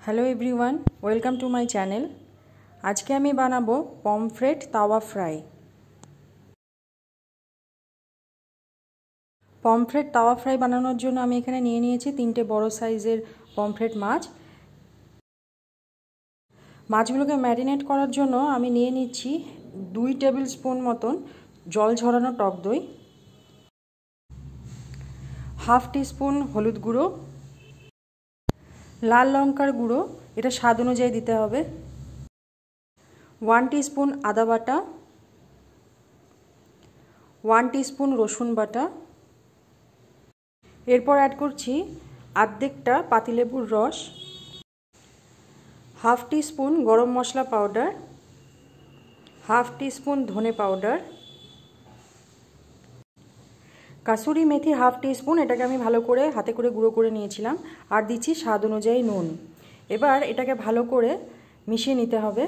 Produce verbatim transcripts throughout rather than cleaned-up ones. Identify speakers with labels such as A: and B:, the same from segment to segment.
A: Hello everyone, welcome to my channel. आज के आमी बानाबो pomfret tawa fry. Pomfret tawa fry बानानोर जोन्नो आमी एखाने निये नियेछि तीनटे बड़ो साइजेर पमफ्रेट माछ। माछगुलोके मैरिनेट करार जोन्नो आमी निये निচ্ছি दुई टेबिल स्पून मतन जल झरानो टक दई, हाफ टी स्पून हलुद गुड़ो, लाल लंकार गुड़ो এটা স্বাদ অনুযায়ী দিতে হবে, वन टीस्पून आदा बाटा, वन टीस्पून रसुन बाटा, एरपर ऐड करছি आर्धेकटा पातिलेबुर रस, half teaspoon garam masala powder, half teaspoon धने powder, kasuri methi half teaspoon এটাকে আমি ভালো করে হাতে করে গুঁড়ো করে নিয়েছিলাম। আর দিচ্ছি স্বাদ অনুযায়ী নুন। এবার এটাকে ভালো করে মিশিয়ে নিতে হবে।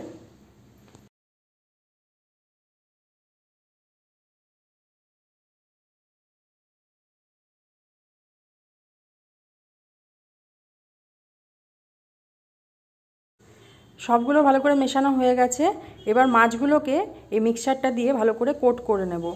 A: সবগুলো ভালো করে মেশানো হয়ে গেছে। এবার মাছগুলোকে এই মিক্সচারটা দিয়ে ভালো করে কোট করে নেব।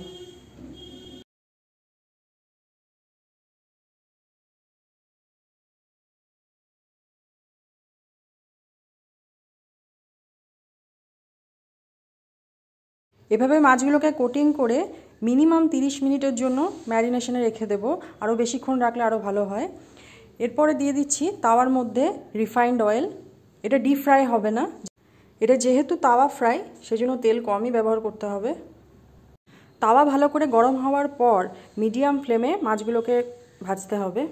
A: এভাবে মাছগুলোকে কোটিং করে মিনিমাম তিরিশ মিনিটের জন্য ম্যারিনেশনে রেখে দেব। আরও বেশিক্ষণ রাখলে আরও ভালো হয়। এরপরে দিয়ে দিচ্ছি তাওয়ার মধ্যে রিফাইন্ড অয়েল। এটা ডিপ ফ্রাই হবে না, এটা যেহেতু তাওয়া ফ্রাই সেজন্য তেল কমই ব্যবহার করতে হবে। তাওয়া ভালো করে গরম হওয়ার পর মিডিয়াম ফ্লেমে মাছগুলোকে ভাজতে হবে।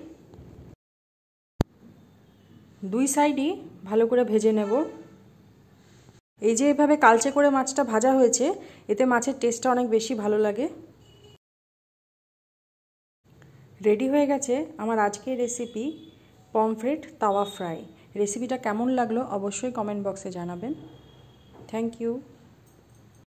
A: দুই সাইডই ভালো করে ভেজে নেব। এই যে এভাবে কালচে করে মাছটা ভাজা হয়েছে, এতে মাছের টেস্টটা অনেক বেশি ভালো লাগে। রেডি হয়ে গেছে আমার আজকের রেসিপি পমফ্রেট তাওয়া ফ্রাই। রেসিপিটা কেমন লাগলো অবশ্যই কমেন্ট বক্সে জানাবেন। Thank you.